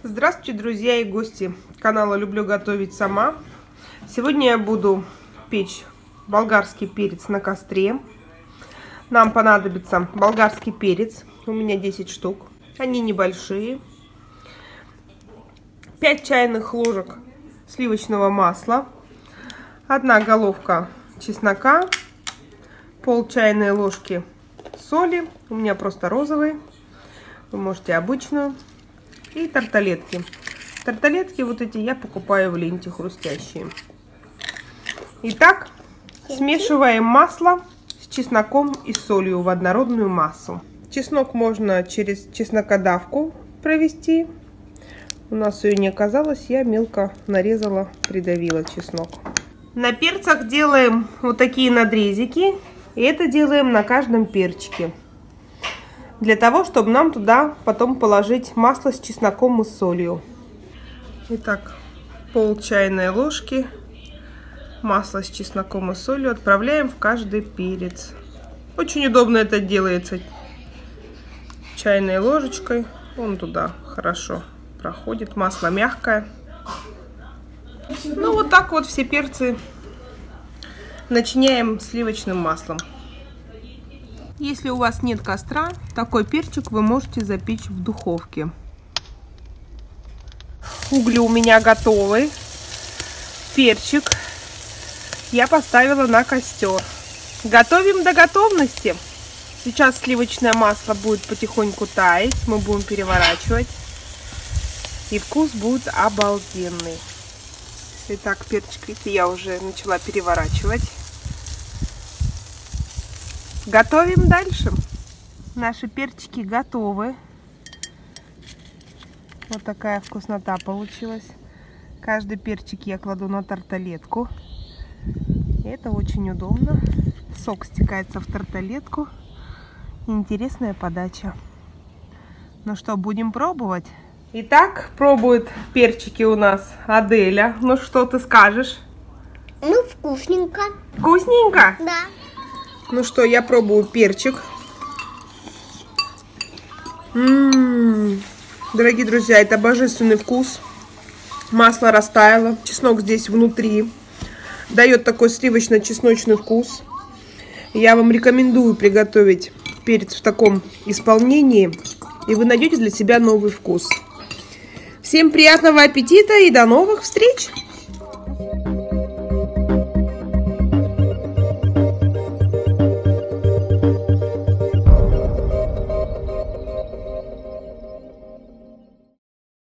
Здравствуйте, друзья и гости канала «Люблю готовить сама». Сегодня я буду печь болгарский перец на костре. Нам понадобится болгарский перец. У меня 10 штук. Они небольшие. 5 чайных ложек сливочного масла. 1 головка чеснока. Пол чайной ложки соли. У меня просто розовые. Вы можете обычную. И тарталетки. Тарталетки вот эти я покупаю в ленте хрустящие. Итак, смешиваем масло с чесноком и солью в однородную массу. Чеснок можно через чеснокодавку провести. У нас ее не оказалось, я мелко нарезала, придавила чеснок. На перцах делаем вот такие надрезики. И это делаем на каждом перчике. Для того, чтобы нам туда потом положить масло с чесноком и солью. Итак, пол чайной ложки масла с чесноком и солью отправляем в каждый перец. Очень удобно это делается чайной ложечкой. Вон туда хорошо проходит, масло мягкое. Ну вот так вот все перцы начиняем сливочным маслом. Если у вас нет костра, такой перчик вы можете запечь в духовке. Угли у меня готовы. Перчик я поставила на костер. Готовим до готовности. Сейчас сливочное масло будет потихоньку таять. Мы будем переворачивать. И вкус будет обалденный. Итак, перчик, видите, я уже начала переворачивать. Готовим дальше. Наши перчики готовы. Вот такая вкуснота получилась. Каждый перчик я кладу на тарталетку. Это очень удобно. Сок стекается в тарталетку. Интересная подача. Ну что, будем пробовать? Итак, пробует перчики у нас Аделя. Ну что ты скажешь? Ну, вкусненько. Вкусненько? Да. Ну что, я пробую перчик. Дорогие друзья, это божественный вкус. Масло растаяло. Чеснок здесь внутри. Дает такой сливочно-чесночный вкус. Я вам рекомендую приготовить перец в таком исполнении. И вы найдете для себя новый вкус. Всем приятного аппетита и до новых встреч!